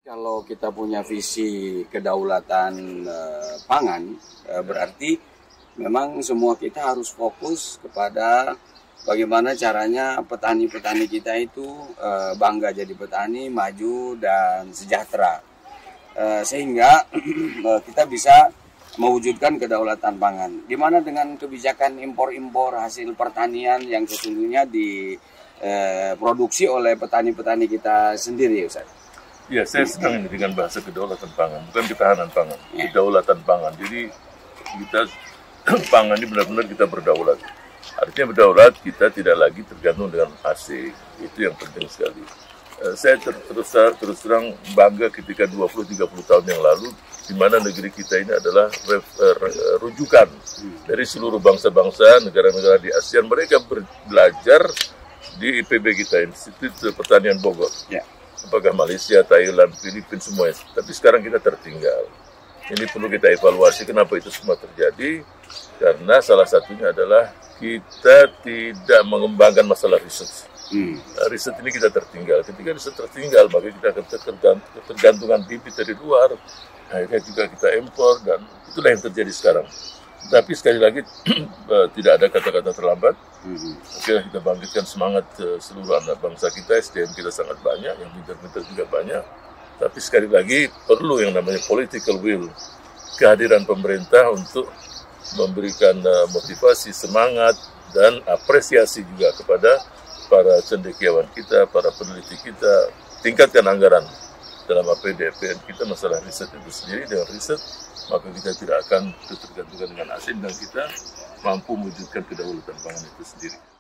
Kalau kita punya visi kedaulatan pangan, berarti memang semua kita harus fokus kepada bagaimana caranya petani-petani kita itu bangga jadi petani, maju dan sejahtera. Sehingga kita bisa mewujudkan kedaulatan pangan. Di mana dengan kebijakan impor-impor hasil pertanian yang sesungguhnya diproduksi oleh petani-petani kita sendiri, Ustaz. Ya, saya senang ini dengan bahasa kedaulatan pangan, bukan ketahanan pangan, kedaulatan pangan. Jadi kita pangan ini benar-benar kita berdaulat. Artinya berdaulat, kita tidak lagi tergantung dengan asing. Itu yang penting sekali. Saya terus terang bangga ketika 20-30 tahun yang lalu, di mana negeri kita ini adalah rujukan dari seluruh bangsa-bangsa, negara-negara di ASEAN. Mereka belajar di IPB kita, Institut Pertanian Bogor. Apakah Malaysia, Thailand, Filipina, semuanya. Tapi sekarang kita tertinggal. Ini perlu kita evaluasi kenapa itu semua terjadi. Karena salah satunya adalah kita tidak mengembangkan masalah riset. Riset ini kita tertinggal. Ketika riset tertinggal, maka kita akan ketergantungan bibit dari luar. Akhirnya juga kita impor, dan itulah yang terjadi sekarang. Tapi sekali lagi tidak ada kata-kata terlambat. Oke, kita bangkitkan semangat seluruh anak bangsa kita. SDM kita sangat banyak, yang pintar-pintar juga banyak. Tapi sekali lagi perlu yang namanya political will, kehadiran pemerintah untuk memberikan motivasi, semangat, dan apresiasi juga kepada para cendekiawan kita, para peneliti kita. Tingkatkan anggaran dalam APBN kita masalah riset itu sendiri. Dengan riset maka kita tidak akan tergantung dengan asing dan kita mampu mewujudkan kedaulatan pangan itu sendiri.